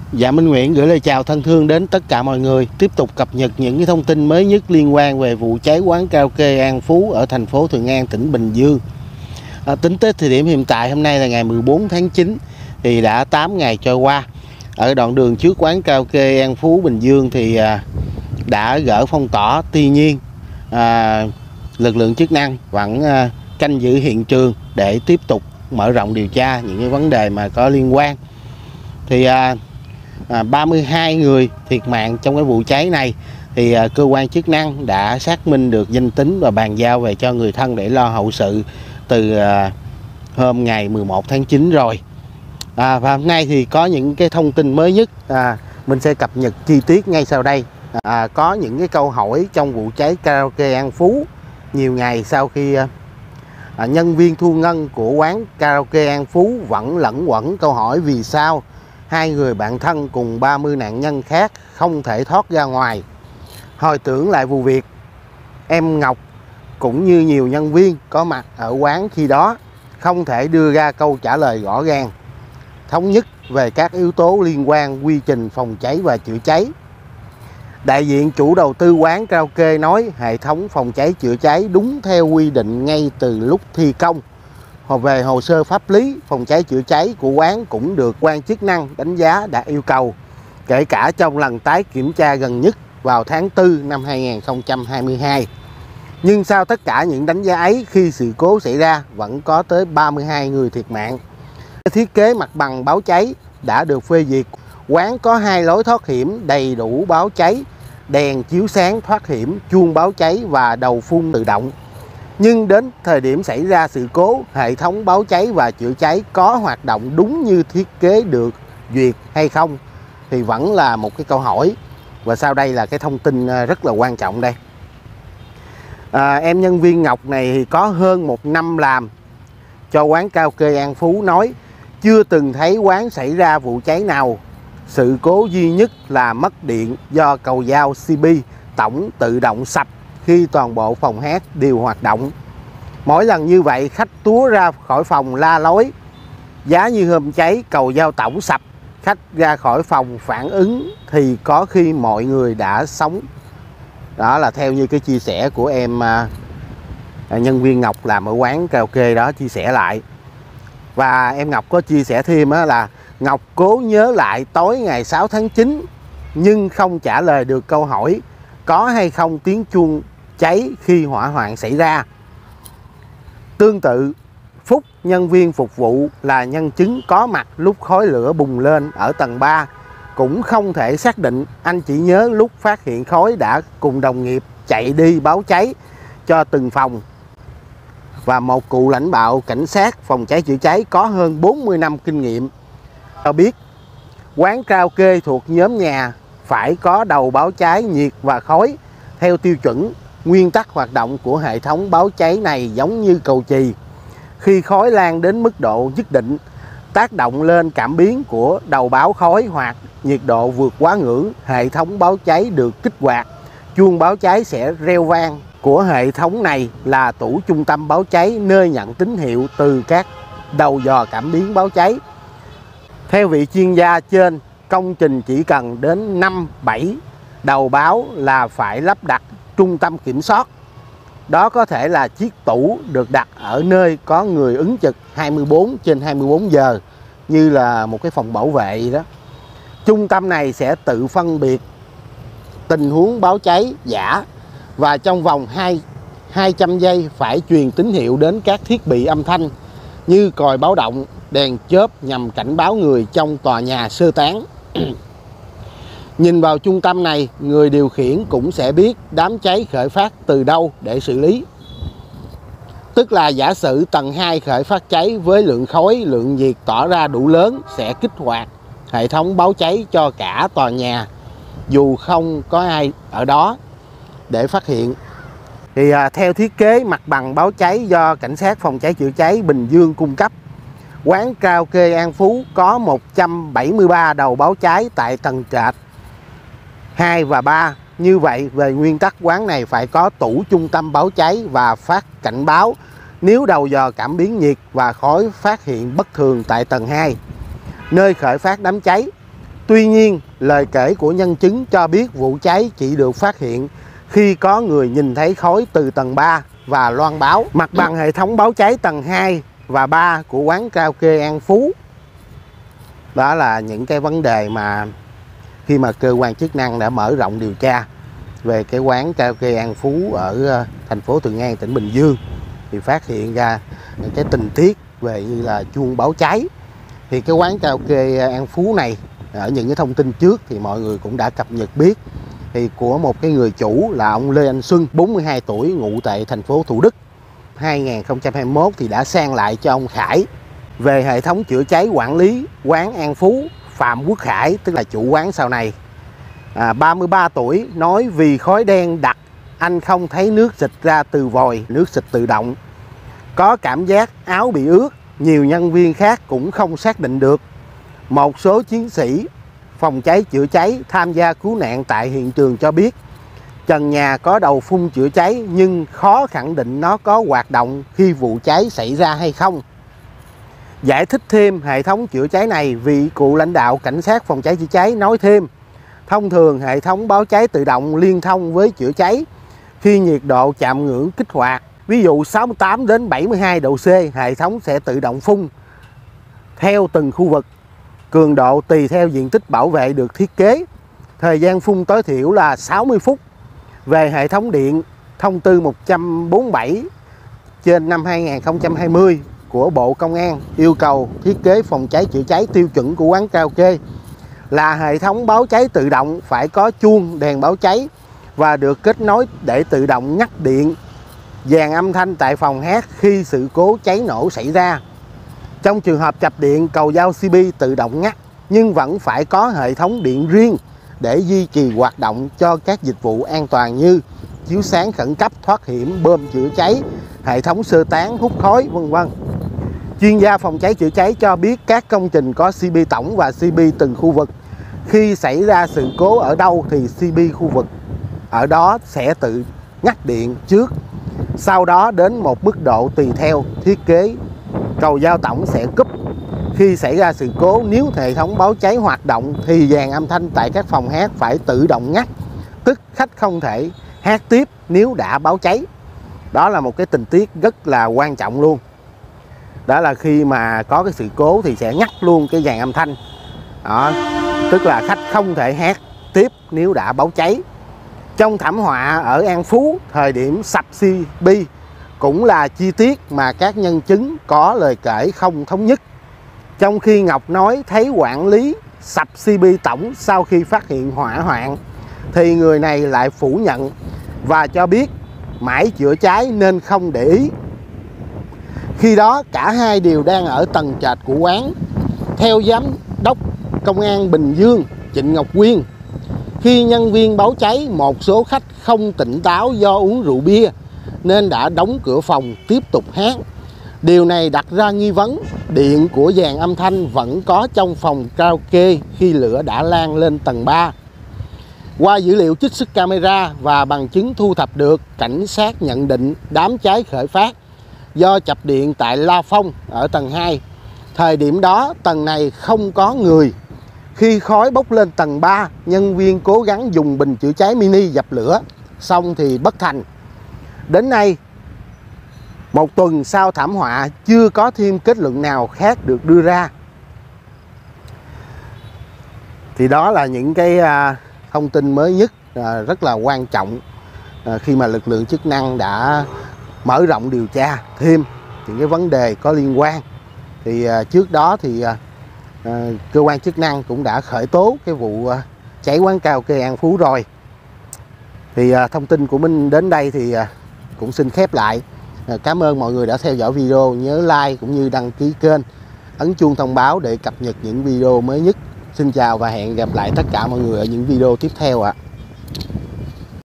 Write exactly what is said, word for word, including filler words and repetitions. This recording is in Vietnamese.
Dạ, Minh Nguyễn gửi lời chào thân thương đến tất cả mọi người. Tiếp tục cập nhật những cái thông tin mới nhất liên quan về vụ cháy quán karaoke An Phú ở thành phố Thuận An, tỉnh Bình Dương. À, tính tới thời điểm hiện tại hôm nay là ngày mười bốn tháng chín thì đã tám ngày trôi qua. Ở đoạn đường trước quán karaoke An Phú Bình Dương thì à, đã gỡ phong tỏa. Tuy nhiên à, lực lượng chức năng vẫn à, canh giữ hiện trường để tiếp tục mở rộng điều tra những cái vấn đề mà có liên quan. Thì à, À, ba mươi hai người thiệt mạng trong cái vụ cháy này thì à, cơ quan chức năng đã xác minh được danh tính và bàn giao về cho người thân để lo hậu sự từ à, hôm ngày mười một tháng chín rồi. À, và hôm nay thì có những cái thông tin mới nhất, à, mình sẽ cập nhật chi tiết ngay sau đây. À, có những cái câu hỏi trong vụ cháy karaoke An Phú nhiều ngày sau khi à, à, nhân viên thu ngân của quán karaoke An Phú vẫn lẫn quẩn câu hỏi vì sao hai người bạn thân cùng ba mươi nạn nhân khác không thể thoát ra ngoài. Hồi tưởng lại vụ việc, em Ngọc cũng như nhiều nhân viên có mặt ở quán khi đó không thể đưa ra câu trả lời rõ ràng, thống nhất về các yếu tố liên quan quy trình phòng cháy và chữa cháy. Đại diện chủ đầu tư quán karaoke nói hệ thống phòng cháy chữa cháy đúng theo quy định ngay từ lúc thi công. Về hồ sơ pháp lý phòng cháy chữa cháy của quán cũng được quan chức năng đánh giá đạt yêu cầu, kể cả trong lần tái kiểm tra gần nhất vào tháng tư năm hai nghìn không trăm hai mươi hai. Nhưng sau tất cả những đánh giá ấy, khi sự cố xảy ra vẫn có tới ba mươi hai người thiệt mạng. Thiết kế mặt bằng báo cháy đã được phê duyệt. Quán có hai lối thoát hiểm đầy đủ báo cháy, đèn chiếu sáng thoát hiểm, chuông báo cháy và đầu phun tự động. Nhưng đến thời điểm xảy ra sự cố, hệ thống báo cháy và chữa cháy có hoạt động đúng như thiết kế được duyệt hay không thì vẫn là một cái câu hỏi. Và sau đây là cái thông tin rất là quan trọng đây. À, em nhân viên Ngọc này thì có hơn một năm làm cho quán karaoke An Phú nói chưa từng thấy quán xảy ra vụ cháy nào. Sự cố duy nhất là mất điện do cầu dao xê bê tổng tự động sập khi toàn bộ phòng hát đều hoạt động. Mỗi lần như vậy khách túa ra khỏi phòng la lối. Giá như hôm cháy cầu dao tổng sập, khách ra khỏi phòng phản ứng thì có khi mọi người đã sống. Đó là theo như cái chia sẻ của em à, nhân viên Ngọc làm ở quán karaoke đó chia sẻ lại. Và em Ngọc có chia sẻ thêm á, là Ngọc cố nhớ lại tối ngày sáu tháng chín nhưng không trả lời được câu hỏi có hay không tiếng chuông cháy khi hỏa hoạn xảy ra. Tương tự, Phúc, nhân viên phục vụ là nhân chứng có mặt lúc khói lửa bùng lên ở tầng ba, cũng không thể xác định. Anh chỉ nhớ lúc phát hiện khói đã cùng đồng nghiệp chạy đi báo cháy cho từng phòng. Và một cụ lãnh đạo cảnh sát phòng cháy chữa cháy có hơn bốn mươi năm kinh nghiệm cho biết quán karaoke thuộc nhóm nhà phải có đầu báo cháy nhiệt và khói theo tiêu chuẩn. Nguyên tắc hoạt động của hệ thống báo cháy này giống như cầu chì. Khi khói lan đến mức độ nhất định, tác động lên cảm biến của đầu báo khói hoặc nhiệt độ vượt quá ngưỡng, hệ thống báo cháy được kích hoạt. Chuông báo cháy sẽ reo vang. Của hệ thống này là tủ trung tâm báo cháy, nơi nhận tín hiệu từ các đầu dò cảm biến báo cháy. Theo vị chuyên gia trên, công trình chỉ cần đến năm bảy đầu báo là phải lắp đặt trung tâm kiểm soát. Đó có thể là chiếc tủ được đặt ở nơi có người ứng trực hai mươi bốn trên hai mươi bốn giờ, như là một cái phòng bảo vệ vậy đó. Trung tâm này sẽ tự phân biệt tình huống báo cháy giả và trong vòng hai trăm giây phải truyền tín hiệu đến các thiết bị âm thanh như còi báo động, đèn chớp nhằm cảnh báo người trong tòa nhà sơ tán. Nhìn vào trung tâm này, người điều khiển cũng sẽ biết đám cháy khởi phát từ đâu để xử lý. Tức là giả sử tầng hai khởi phát cháy với lượng khói, lượng nhiệt tỏ ra đủ lớn sẽ kích hoạt hệ thống báo cháy cho cả tòa nhà dù không có ai ở đó để phát hiện. Thì à, theo thiết kế mặt bằng báo cháy do cảnh sát phòng cháy chữa cháy Bình Dương cung cấp, quán karaoke An Phú có một trăm bảy mươi ba đầu báo cháy tại tầng trệt hai và ba. Như vậy, về nguyên tắc quán này phải có tủ trung tâm báo cháy và phát cảnh báo nếu đầu dò cảm biến nhiệt và khói phát hiện bất thường tại tầng hai, nơi khởi phát đám cháy. Tuy nhiên, lời kể của nhân chứng cho biết vụ cháy chỉ được phát hiện khi có người nhìn thấy khói từ tầng ba và loan báo. Mặt bằng hệ thống báo cháy tầng hai và ba của quán karaoke An Phú. Đó là những cái vấn đề mà khi mà cơ quan chức năng đã mở rộng điều tra về cái quán karaoke An Phú ở thành phố Thuận An, tỉnh Bình Dương, thì phát hiện ra những cái tình tiết về như là chuông báo cháy. Thì cái quán karaoke An Phú này, ở những cái thông tin trước thì mọi người cũng đã cập nhật biết, thì của một cái người chủ là ông Lê Anh Xuân, bốn mươi hai tuổi, ngụ tại thành phố Thủ Đức. hai nghìn không trăm hai mươi mốt thì đã sang lại cho ông Khải. Về hệ thống chữa cháy quản lý quán An Phú, Phạm Quốc Khải, tức là chủ quán sau này, à, ba mươi ba tuổi, nói vì khói đen đặc, anh không thấy nước xịt ra từ vòi, nước xịt tự động. Có cảm giác áo bị ướt, nhiều nhân viên khác cũng không xác định được. Một số chiến sĩ phòng cháy chữa cháy tham gia cứu nạn tại hiện trường cho biết trần nhà có đầu phun chữa cháy nhưng khó khẳng định nó có hoạt động khi vụ cháy xảy ra hay không. Giải thích thêm hệ thống chữa cháy này, vị cựu lãnh đạo cảnh sát phòng cháy chữa cháy nói thêm, thông thường hệ thống báo cháy tự động liên thông với chữa cháy khi nhiệt độ chạm ngưỡng kích hoạt, ví dụ sáu mươi tám đến bảy mươi hai độ C, hệ thống sẽ tự động phun theo từng khu vực. Cường độ tùy theo diện tích bảo vệ được thiết kế. Thời gian phun tối thiểu là sáu mươi phút. Về hệ thống điện, thông tư một trăm bốn mươi bảy trên năm hai nghìn không trăm hai mươi của Bộ Công an yêu cầu thiết kế phòng cháy chữa cháy tiêu chuẩn của quán karaoke là hệ thống báo cháy tự động phải có chuông đèn báo cháy và được kết nối để tự động ngắt điện, dàn âm thanh tại phòng hát khi sự cố cháy nổ xảy ra. Trong trường hợp chập điện, cầu dao xê bê tự động ngắt, nhưng vẫn phải có hệ thống điện riêng để duy trì hoạt động cho các dịch vụ an toàn như chiếu sáng khẩn cấp, thoát hiểm, bơm chữa cháy, hệ thống sơ tán, hút khói, vân vân. Chuyên gia phòng cháy chữa cháy cho biết các công trình có xê bê tổng và xê bê từng khu vực. Khi xảy ra sự cố ở đâu thì xê bê khu vực ở đó sẽ tự ngắt điện trước, sau đó đến một mức độ tùy theo thiết kế, cầu dao tổng sẽ cúp. Khi xảy ra sự cố, nếu hệ thống báo cháy hoạt động thì dàn âm thanh tại các phòng hát phải tự động ngắt, tức khách không thể hát tiếp nếu đã báo cháy. Đó là một cái tình tiết rất là quan trọng luôn. Đó là khi mà có cái sự cố thì sẽ ngắt luôn cái dàn âm thanh. Đó, tức là khách không thể hát tiếp nếu đã báo cháy. Trong thảm họa ở An Phú, thời điểm sập xê bê cũng là chi tiết mà các nhân chứng có lời kể không thống nhất. Trong khi Ngọc nói thấy quản lý sập xê bê tổng sau khi phát hiện hỏa hoạn, thì người này lại phủ nhận và cho biết mãi chữa cháy nên không để ý. Khi đó cả hai đều đang ở tầng trệt của quán. Theo giám đốc công an Bình Dương Trịnh Ngọc Quyên, khi nhân viên báo cháy, một số khách không tỉnh táo do uống rượu bia nên đã đóng cửa phòng tiếp tục hát. Điều này đặt ra nghi vấn điện của dàn âm thanh vẫn có trong phòng karaoke khi lửa đã lan lên tầng ba. Qua dữ liệu trích xuất camera và bằng chứng thu thập được, cảnh sát nhận định đám cháy khởi phát do chập điện tại La Phong ở tầng hai. Thời điểm đó tầng này không có người. Khi khói bốc lên tầng ba, nhân viên cố gắng dùng bình chữa cháy mini dập lửa, xong thì bất thành. Đến nay, một tuần sau thảm họa, chưa có thêm kết luận nào khác được đưa ra. Thì đó là những cái thông tin mới nhất rất là quan trọng khi mà lực lượng chức năng đã mở rộng điều tra thêm những cái vấn đề có liên quan. Thì trước đó thì cơ quan chức năng cũng đã khởi tố cái vụ cháy quán karaoke An Phú rồi. Thì thông tin của mình đến đây thì cũng xin khép lại. Cảm ơn mọi người đã theo dõi video, nhớ like cũng như đăng ký kênh, ấn chuông thông báo để cập nhật những video mới nhất. Xin chào và hẹn gặp lại tất cả mọi người ở những video tiếp theo ạ.